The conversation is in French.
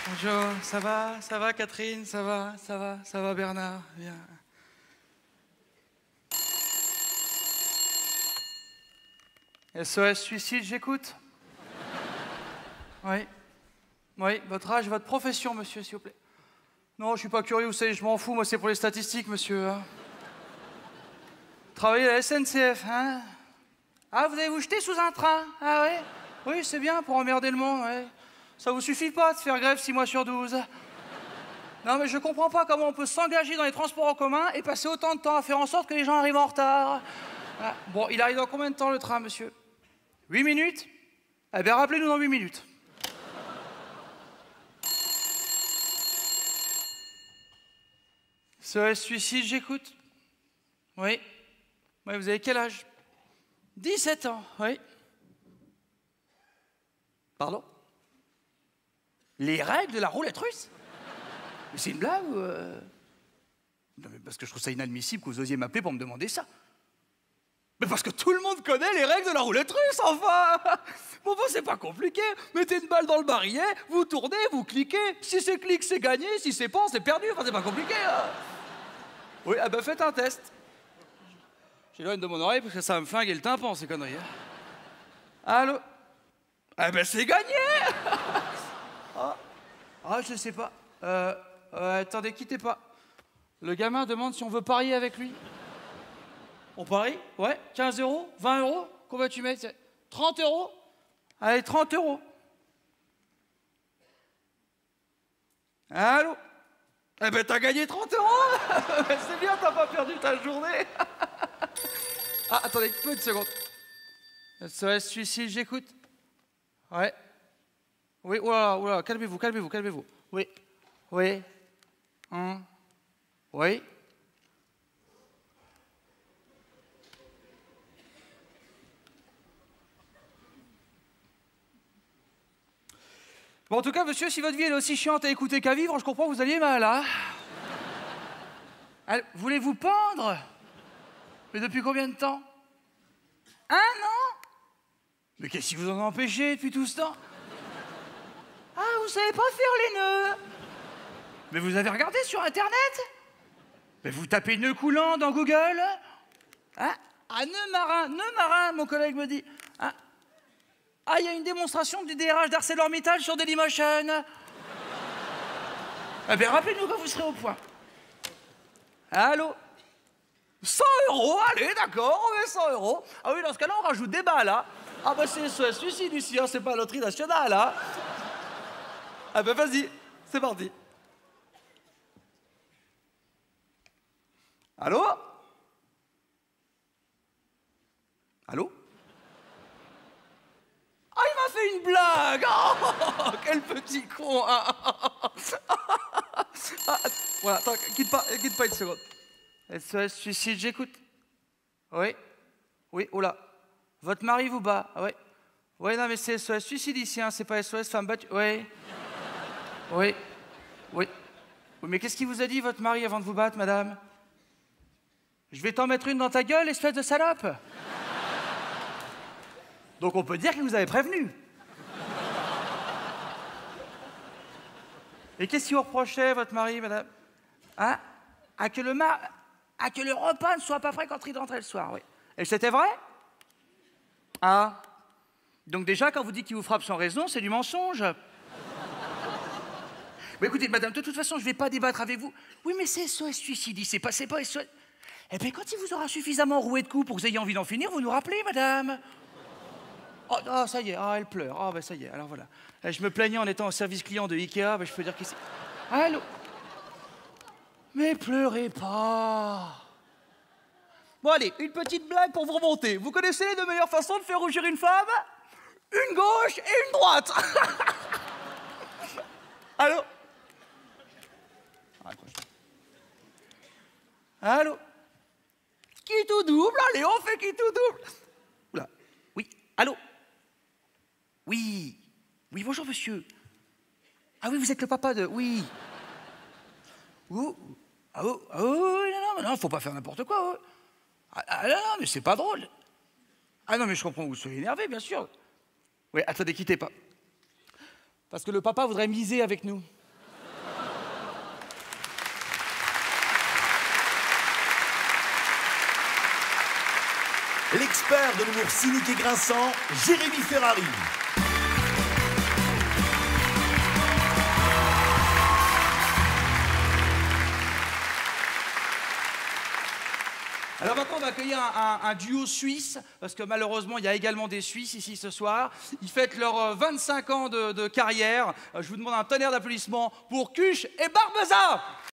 Bonjour, ça va Catherine, ça va Bernard, bien. SOS suicide, j'écoute. Oui. Oui, votre âge, votre profession, monsieur, s'il vous plaît. Non, je suis pas curieux, vous savez, je m'en fous, moi c'est pour les statistiques, monsieur. Hein. Travaillez à la SNCF, hein? Ah, vous allez vous jeter sous un train? Ah ouais? Oui, c'est bien pour emmerder le monde, ouais. Ça vous suffit pas de faire grève 6 mois sur 12? Non, mais je comprends pas comment on peut s'engager dans les transports en commun et passer autant de temps à faire en sorte que les gens arrivent en retard. Ah, bon, il arrive dans combien de temps le train, monsieur? 8 minutes? Eh bien, rappelez-nous dans 8 minutes. SOS suicide, j'écoute. Oui. Oui, vous avez quel âge? 17 ans, oui. Pardon? Les règles de la roulette russe? Mais c'est une blague ou... Non, mais parce que je trouve ça inadmissible que vous osiez m'appeler pour me demander ça. Mais parce que tout le monde connaît les règles de la roulette russe, enfin! Bon, c'est pas compliqué. Mettez une balle dans le barillet, vous tournez, vous cliquez. Si c'est clic, c'est gagné. Si c'est pan, c'est perdu. Enfin, c'est pas compliqué. Hein. Oui, ah ben faites un test. J'éloigne de mon oreille parce que ça va me flinguer le tympan, ces conneries. Hein. Allô? Ah ben c'est gagné! Ah, je sais pas. Attendez, quittez pas. Le gamin demande si on veut parier avec lui. On parie? Ouais, 15 €, 20 €. Combien tu mets? 30 €? Allez, 30 €. Allô? Eh ben t'as gagné 30 €. C'est bien, t'as pas perdu ta journée. Ah, attendez, une seconde. SOS suicide, j'écoute. Ouais. Oui, oula, calmez-vous. Oui. Oui. Oui. Bon, en tout cas, monsieur, si votre vie est aussi chiante à écouter qu'à vivre, je comprends que vous alliez mal, hein. Voulez-vous pendre? Mais depuis combien de temps? 1 an? Mais qu'est-ce qui vous en a empêché depuis tout ce temps? Ah, vous savez pas faire les nœuds? Mais vous avez regardé sur Internet? Mais vous tapez nœud coulant dans Google? Hein? Ah, nœud marin, mon collègue me dit. Hein? Ah, il y a une démonstration du DRH d'ArcelorMittal sur Dailymotion. Eh bien, rappelez-nous quand vous serez au point. Allô? 100 €, allez, d'accord, on met 100 €. Ah oui, dans ce cas-là, on rajoute des balles, hein. Ah bah c'est SOS suicide ici, hein, c'est pas la loterie nationale, hein. Ah bah vas-y, c'est parti. Allô? Allô? Ah, il m'a fait une blague! Oh, quel petit con! Ah, voilà, attends, quitte pas une seconde. SOS suicide, j'écoute. Oui? Oui, oh là. Votre mari vous bat, oui. Oui, non, mais c'est SOS suicide ici, hein, c'est pas SOS femme battue. Oui. Oui. Oui. Oui, mais qu'est-ce qu'il vous a dit, votre mari, avant de vous battre, madame? Je vais t'en mettre une dans ta gueule, espèce de salope. Donc on peut dire qu'il vous avait prévenu. Et qu'est-ce qu'il vous reprochait, votre mari, madame? Hein? Que le repas ne soit pas prêt quand il rentrait le soir, oui. Et c'était vrai? Ah. Donc déjà, quand vous dites qu'il vous frappe sans raison, c'est du mensonge. Mais écoutez, madame, de toute façon, je ne vais pas débattre avec vous. Oui, mais c'est SOS suicide, c'est pas SOS... Eh bien, quand il vous aura suffisamment roué de coups pour que vous ayez envie d'en finir, vous nous rappelez, madame. Oh, ça y est, elle pleure. Ah, ben ça y est, alors voilà. Je me plaignais en étant au service client de Ikea, ben, je peux dire qu'ici... Allô? Mais pleurez pas. Bon, allez, une petite blague pour vous remonter. Vous connaissez les deux meilleures façons de faire rougir une femme? Une gauche et une droite. Allô? Allô? Qui tout double? Allez, on fait qui tout double. Oula. Oui, allô? Oui. Oui, bonjour, monsieur. Ah oui, vous êtes le papa de... Oui. Oh. Ah oh, non, faut pas faire n'importe quoi. Non, mais c'est pas drôle. Ah non, mais je comprends que vous soyez énervé, bien sûr. Oui, attendez, quittez pas. Parce que le papa voudrait miser avec nous. L'expert de l'humour cynique et grinçant, Jérémy Ferrari. Alors maintenant, on va accueillir un duo suisse, parce que malheureusement, il y a également des Suisses ici ce soir. Ils fêtent leurs 25 ans de carrière. Je vous demande un tonnerre d'applaudissements pour Cuche et Barbeza.